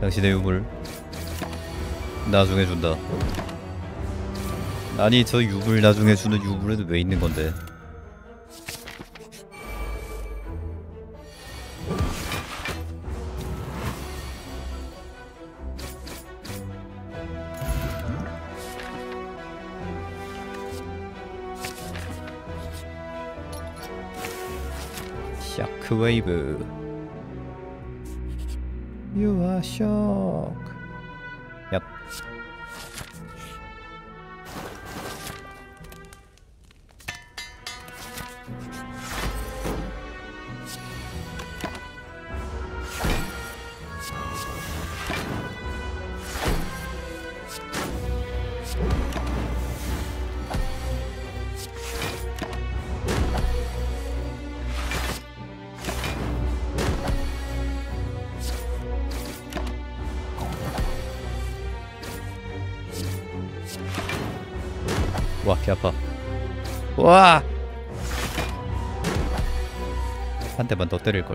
당신의 유물 나중에 준다. 아니 저 유물 나중에 주는 유물은 왜 있는 건데? 샤크웨이브. You are shock. 얍. 와, 개 아파. 와! 한 대만 더 때릴걸.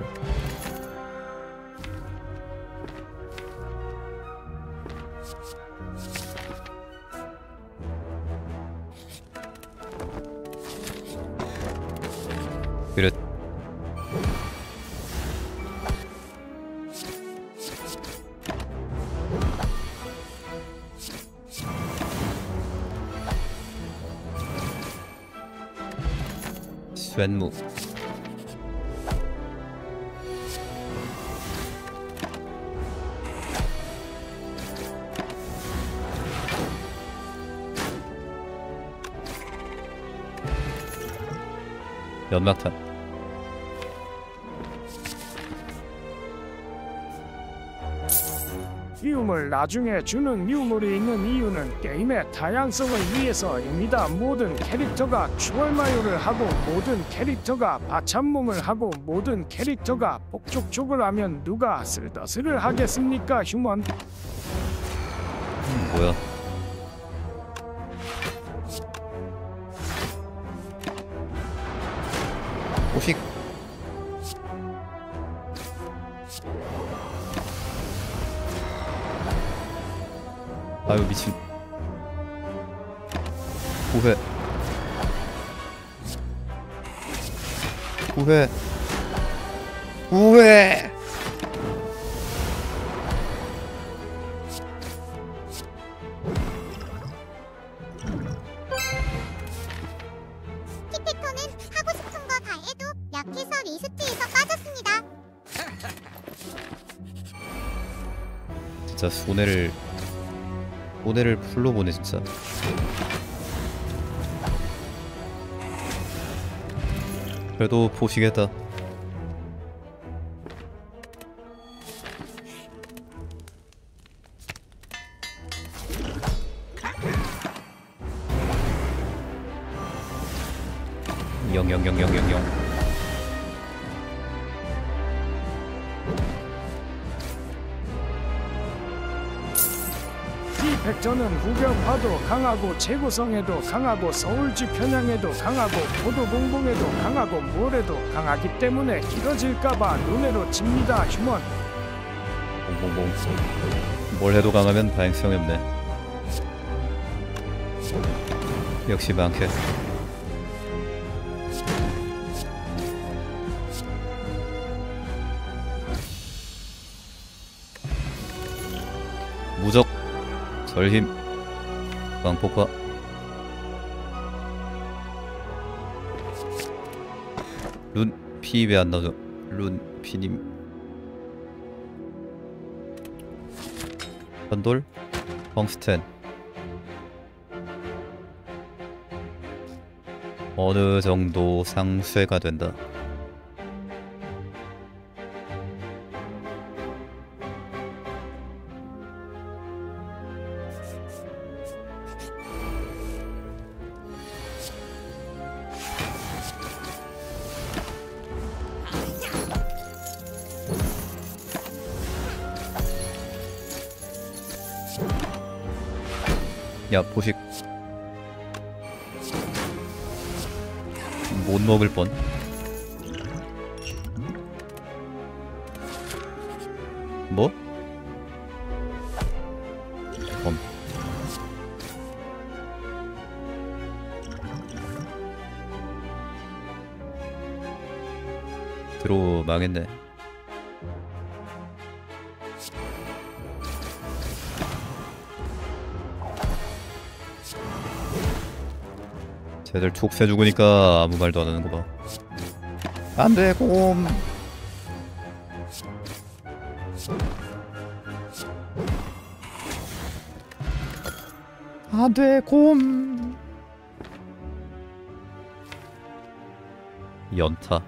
그래. 쇠무. 연막탄. 유물 나중에 주는 유물이 있는 이유는 게임의 다양성을 위해서입니다. 모든 캐릭터가 추월마요를 하고 모든 캐릭터가 바참몽을 하고 모든 캐릭터가 복족족을 하면 누가 쓸더스를 하겠습니까? 휴먼. 뭐야? 오식. 아유 미친. 후회. 후회. 후회. 티피터는 하고 싶은 거 다 해도 약해서 리스트에서 빠졌습니다. 진짜 손해를 풀로 보네 진짜. 그래도 보시겠다. 영영영영영영. 디펙터는 후격파도 강하고 제구성에도 강하고 서울지 편향에도 강하고 포도봉봉에도 강하고 모래도 강하기 때문에 길어질까봐 눈에로 칩니다. 휴먼. 봉봉봉. 뭘 해도 강하면 다행성이 없네. 역시 많게. 무적. 절힘. 광폭화. 룬 피 왜 안 나오죠? 룬 피님. 현돌. 펑스텐. 어느 정도 상쇄가 된다. 야 포식. 못 먹을 뻔. 뭐? 드로우 망했네. 쟤들 촉새 죽으니까 아무 말도 안 하는 거 봐. 안돼 곰. 안돼 곰. 연타.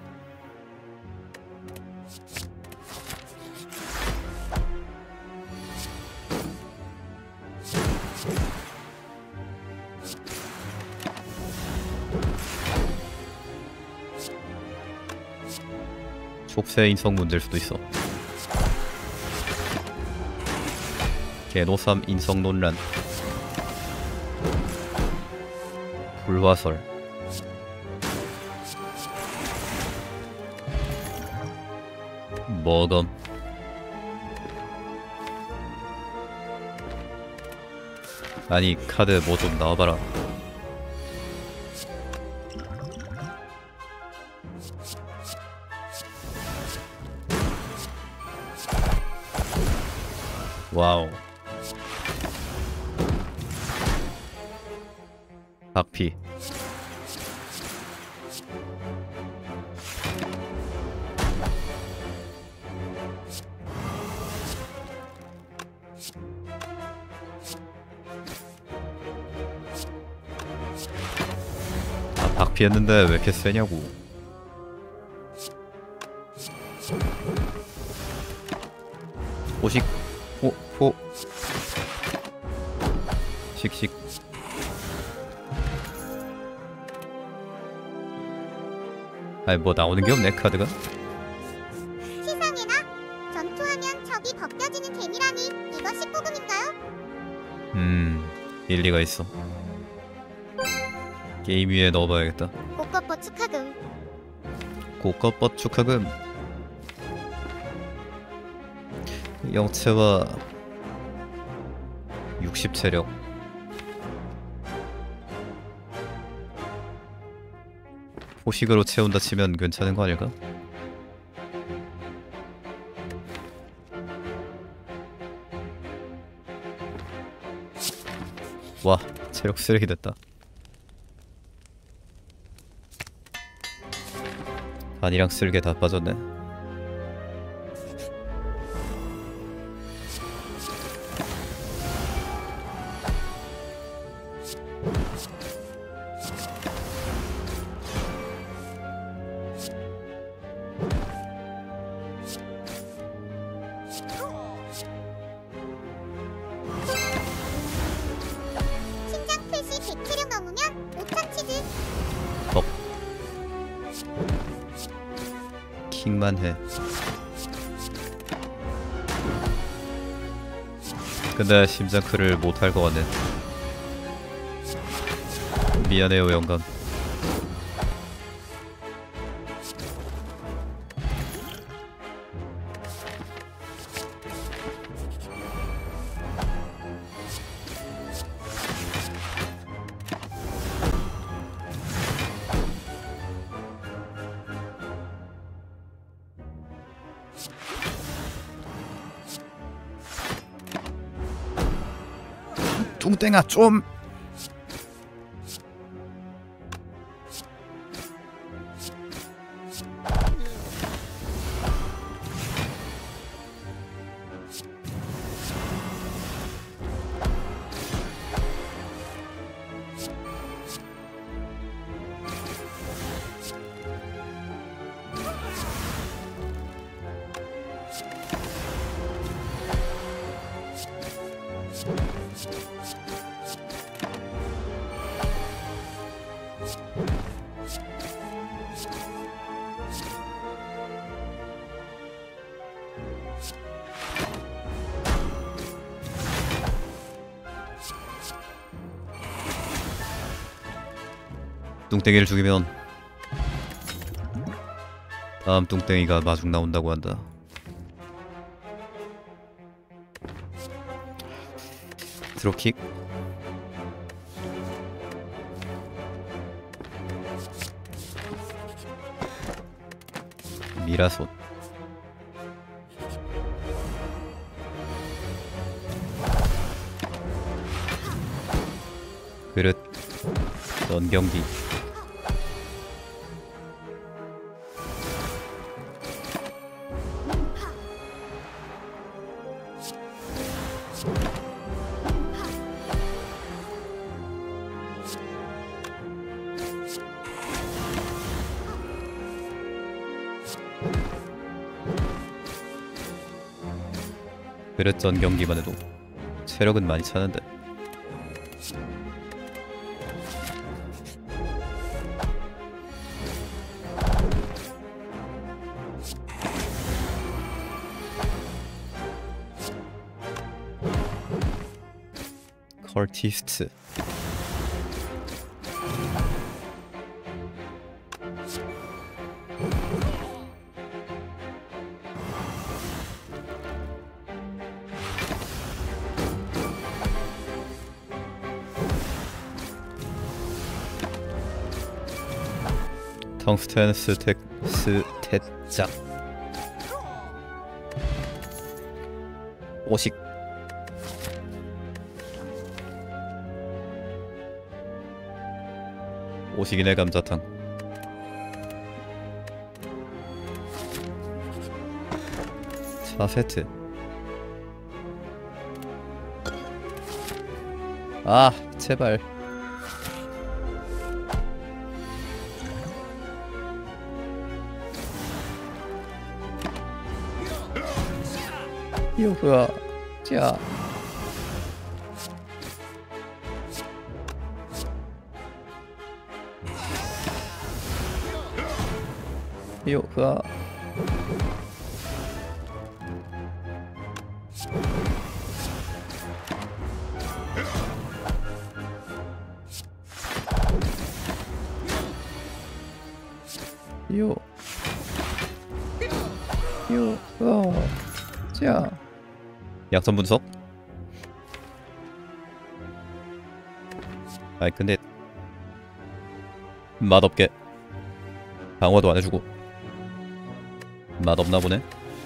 촉새 인성 문제일 수도 있어. 개노삼 인성 논란. 불화설. 뭐검. 아니 카드 뭐 좀 나와봐라. 와우. 박피. 아, 박피했는데 왜 이렇게 세냐고. 오식. 포. 식식. 아니 뭐 나오는 게 없네 카드가. 세상에나 전투하면 적이 벗겨지는 개미라니 이거 19금인가요? 일리가 있어. 게임 위에 넣어봐야겠다. 고컵보 축하금. 고컵법 축하금. 영체와 60 체력. 포식으로 채운다 치면 괜찮은 거 아닐까? 와, 체력 쓰레기 됐다. 간이랑 쓸개 다 빠졌네. 신장 표시 100체력 넘으면 5,000 치즈. 킹만 해. 근데 심장크를 못할 것 같네. 미안해요 영감. 뚱땡아 좀. 뚱땡이를 죽이면 다음 뚱땡이가 마중 나온다고 한다. 드롭킥. 미라손. 그릇. 전경기. 그릇 전경기만 해도 체력은 많이 차는데. 컬티스트. 텅스텐 스탯작. 오식. 오식이네 감자탕. 차 세트. 아 제발. 요가 자. 요가. 요. 요가 자. 약점 분석? 아이 근데 맛없게 방어도 안 해주고 맛없나 보네.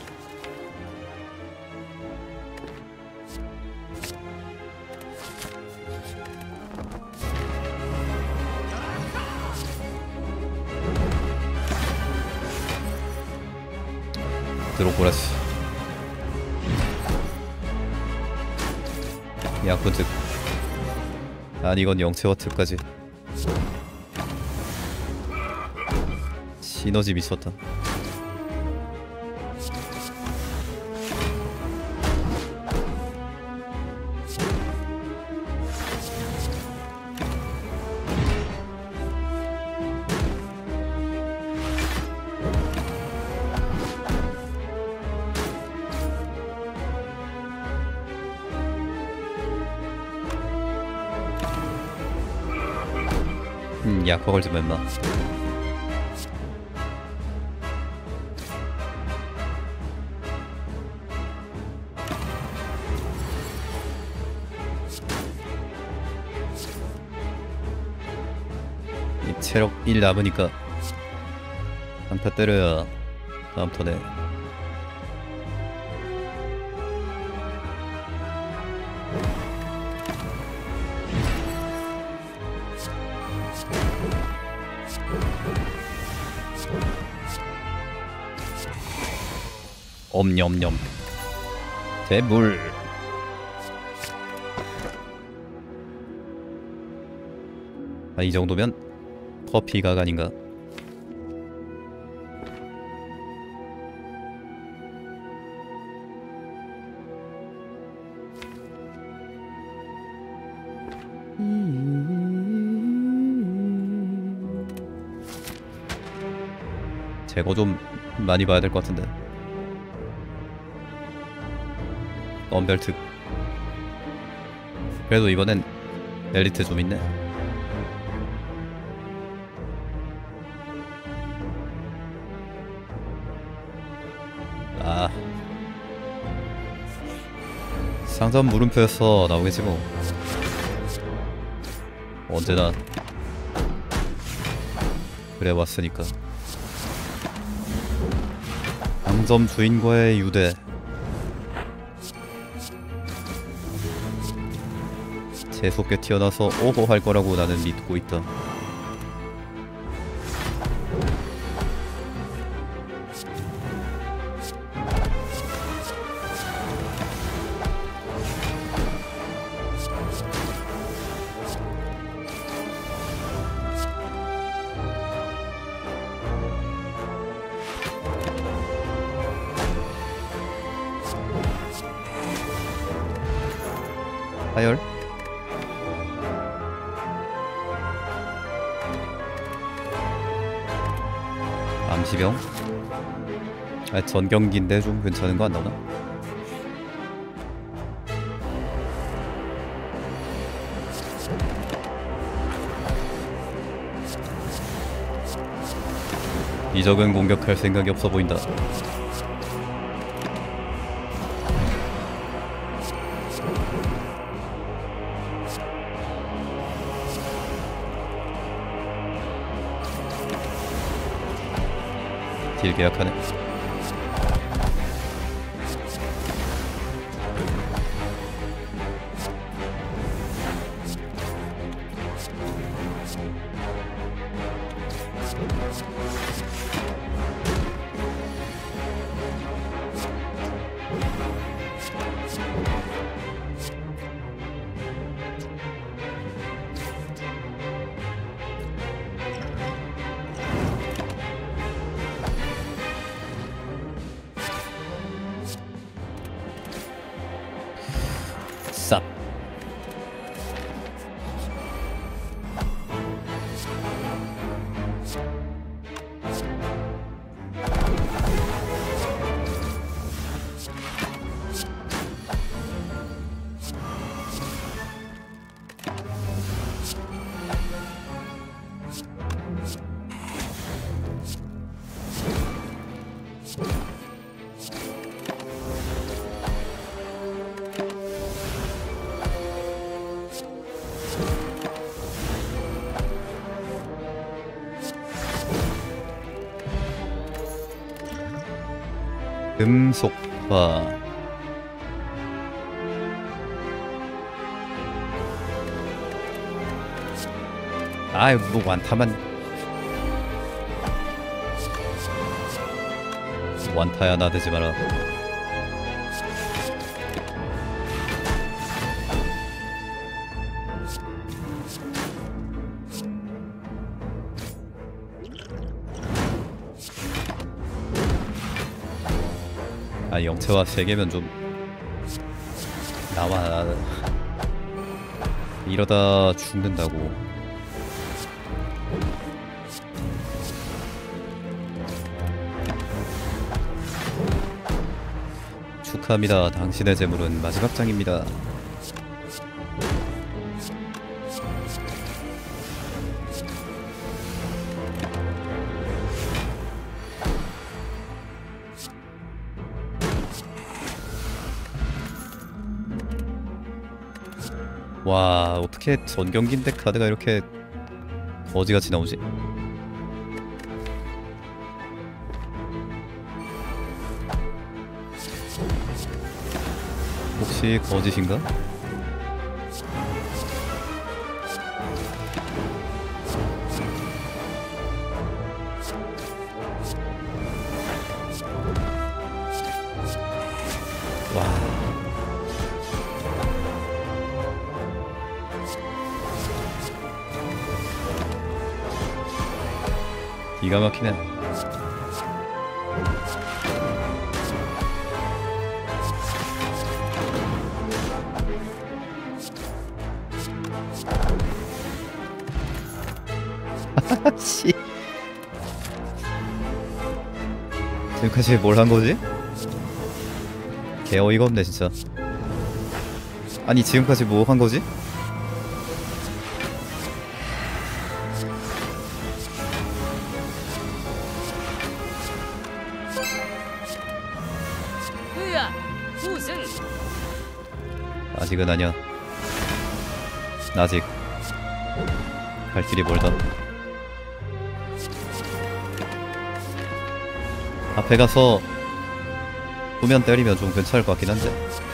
드로코라스. 야쿠특. 아니 이건 영체와 특까지. 시너지 미쳤다. 약화 걸지 마 임마. 이 체력 1 남으니까 강타 때려야 다음 턴에. 엄냠냠. 대물. 아, 이 정도면 커피가 아닌가. 제거 좀 많이 봐야 될 것 같은데. 언벨트. 그래도 이번엔 엘리트 좀 있네. 아, 상점 물음표에서 나오겠지 뭐. 언제나 그래 왔으니까. 상점 주인과의 유대. 재수없게 튀어나와서 오호 할 거라고 나는 믿고 있다. 하열? 암시병? 아, 전경기인데 좀 괜찮은 거 안 나오나? 이적은 공격할 생각이 없어 보인다. 딜 계약하네. 쌉. 금속화. 아이 뭐 완타만. 완타야 나대지 마라. 아, 영체화 3개면 좀 나와. 이러다 죽는다고. 축하합니다. 당신의 재물은 마지막 장입니다. 와, 어떻게 전경기인데 카드가 이렇게 거지같이 나오지? 혹시 거짓인가? 와. 기가 막히네. 씨. 지금까지 뭘 한 거지? 개 어이가 없네 진짜. 아니 지금까지 뭐 한 거지? 아직은 아니야. 아직 갈 길이 멀다. 앞에 가서 수면 때리면 좀 괜찮을 것 같긴 한데.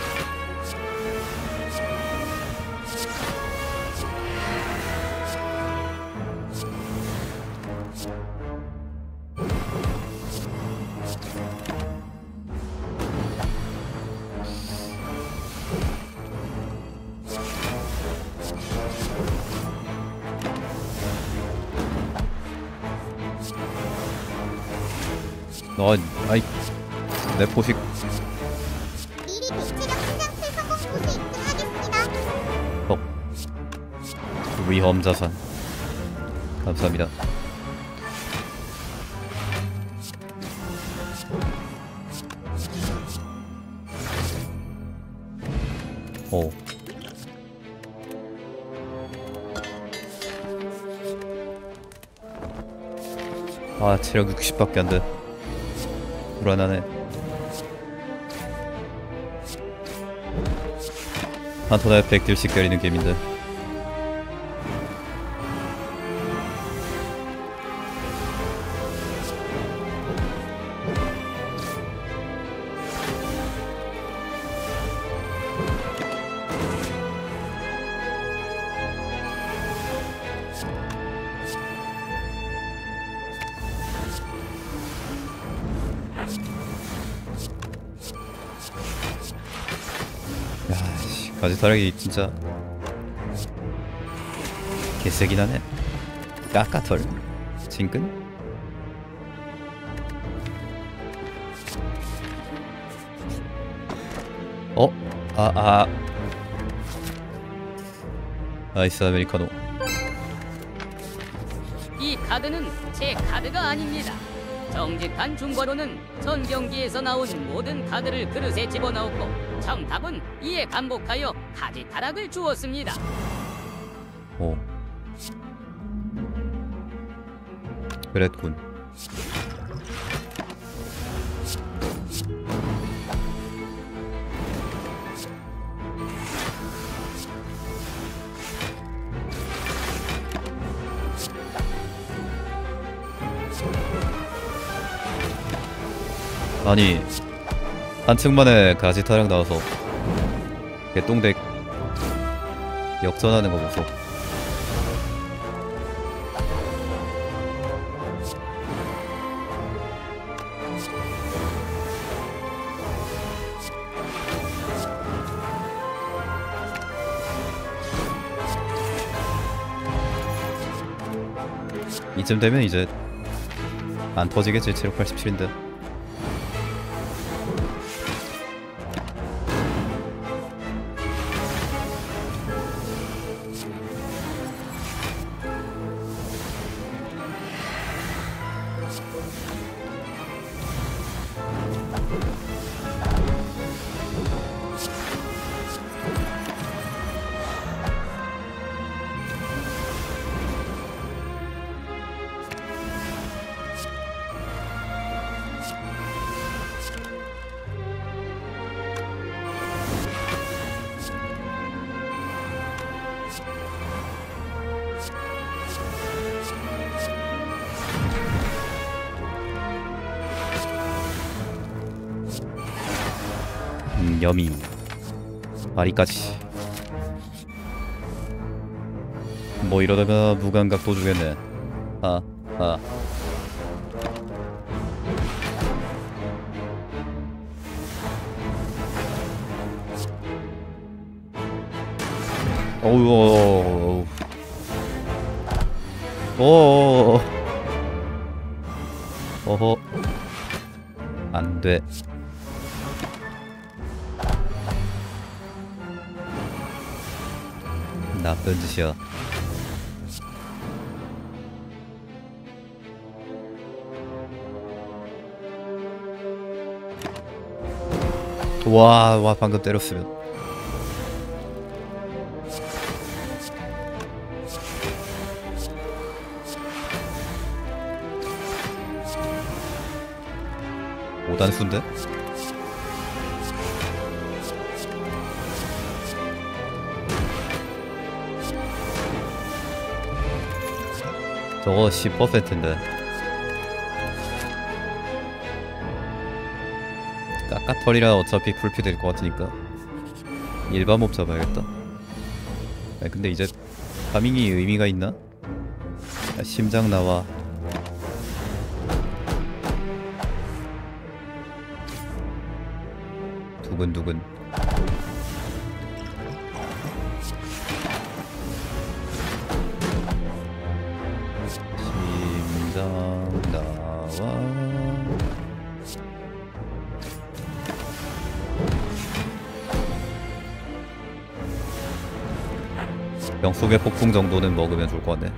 아이 내 포식. 미리 배치력 한장풀 성공 보수 입금하겠습니다. 위험 자산. 감사합니다. 오. 아, 체력 60밖에 안 돼. 불안하네. 한 턴에 100딜씩 때리는 게임인데. 야씨, 가지타락이 진짜 개세긴 하네. 까까털 징끈. 아이스 아메리카노. 이 카드는 제 카드가 아닙니다. 정직한 중과로는 전 경기에서 나온 모든 카드를 그릇에 집어넣었고 정답은 이에 반복하여 가지타락을 주었습니다. 오. 그랬군. 아니 한층 만에 가지타락 나와서 개똥덱 역전하는 거 보소. 이쯤 되면 이제 안 터지겠지. 체력 87인데. 여미 마리까지. 뭐 이러다가 무감각 또 주겠네. 어우. 어허. 안 돼. 나쁜 짓이야. 와 방금 때렸으면. 오단수인데? 저거 10%인데 까까털이라 어차피 풀피 될 것 같으니까 일반 몹 잡아야겠다. 아 근데 이제 파밍이 의미가 있나? 야, 심장 나와. 두근두근. 심장 나와. 병속의 폭풍 정도는 먹으면 좋을 것 같네.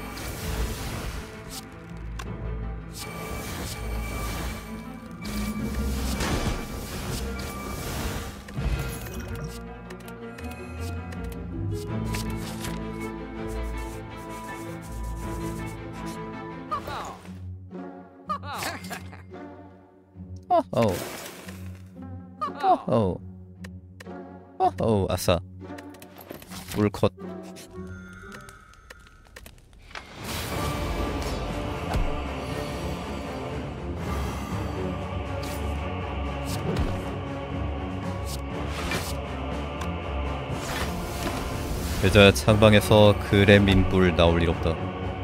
어허. 어허. 어허. 아싸. 물컷. 여자 창방에서 그렘린뿔 나올 일 없다.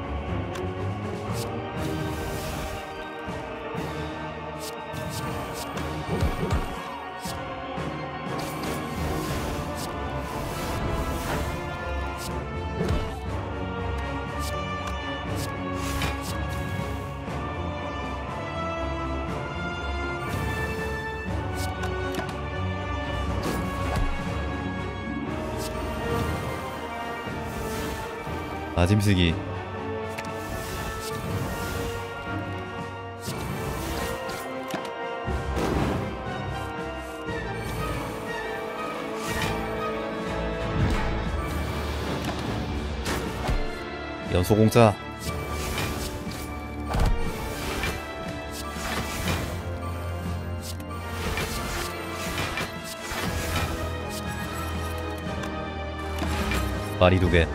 아짐쓰기. 연소공짜. 말이 2개.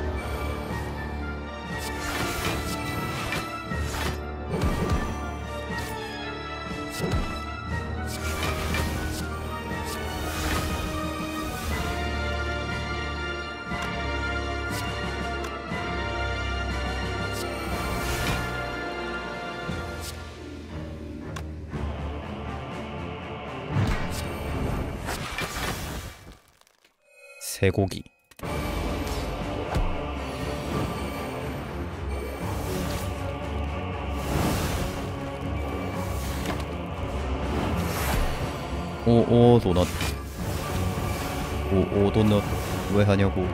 쇠고기. 오오 도넛. 오오 도넛 왜 하냐고.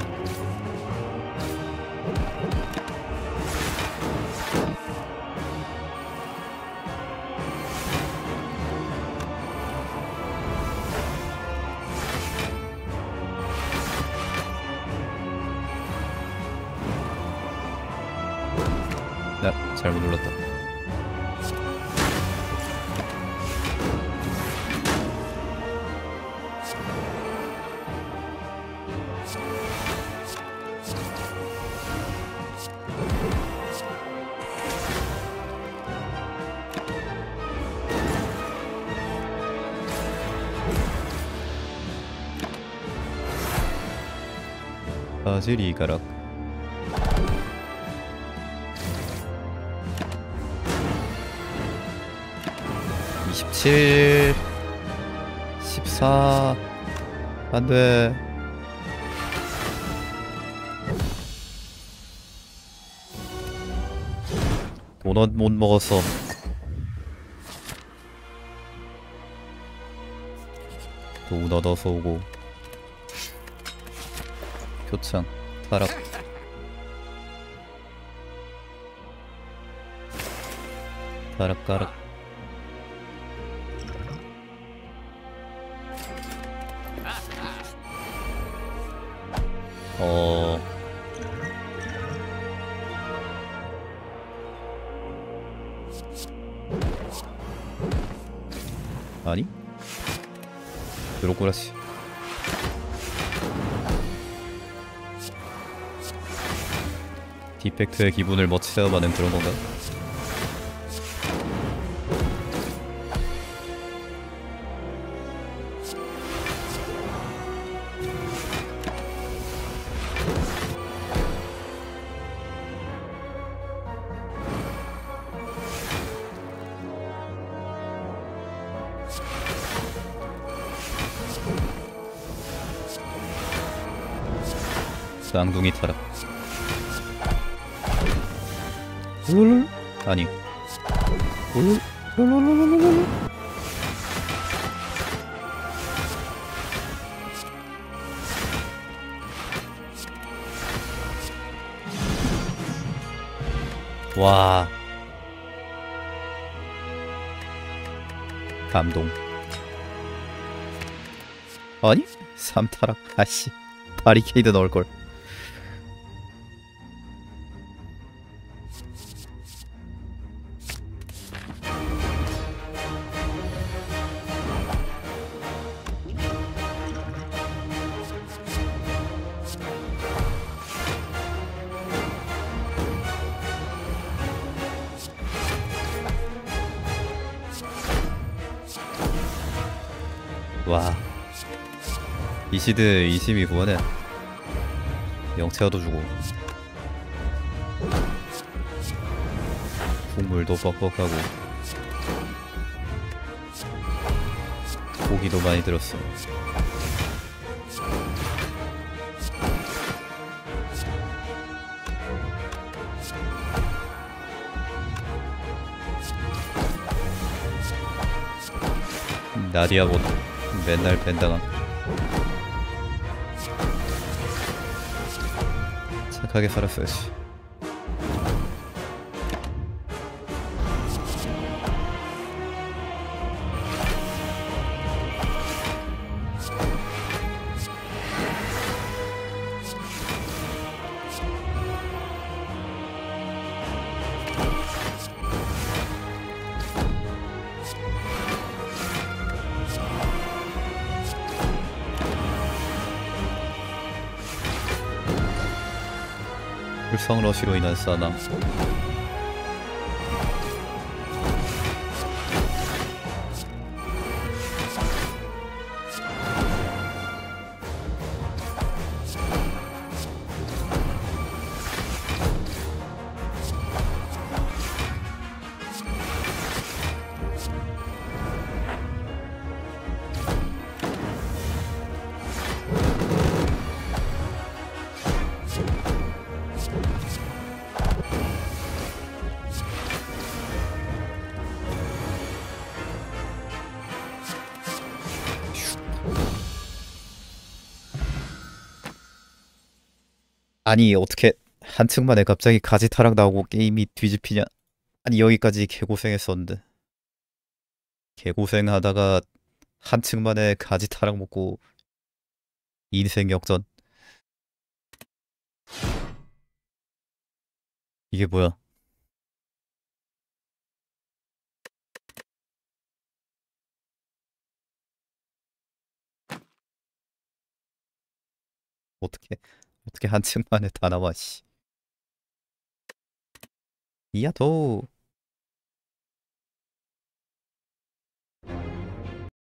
야, 잘못 눌렀다. 바질이 가락. (27) (14) 안돼. 도넛 못 먹었어. 도넛 어서 오고. 표창 타락. 타락가락. 아니? 요로꼬라시. 디펙트의 기분을 뭐 체험하는 그런 건가? 쌍둥이 타락. 울 아니 울. 와 감동. 아니 3타락. 아씨 바리케이드 넣을걸. 와 이시드 22번에 영체화도 주고 국물도 뻑뻑하고 고기도 많이 들었어. 나디아 못 맨날 벤당함. 착하게 살았어야지. 불성 러시로 인한 사망. 아니 어떻게 한층 만에 갑자기 가지 타락 나오고 게임이 뒤집히냐. 아니 여기까지 개고생했었는데 개고생하다가 한층 만에 가지 타락 먹고 인생 역전. 이게 뭐야. 어떻게 한층 만에 다 나와 씨. 이야 더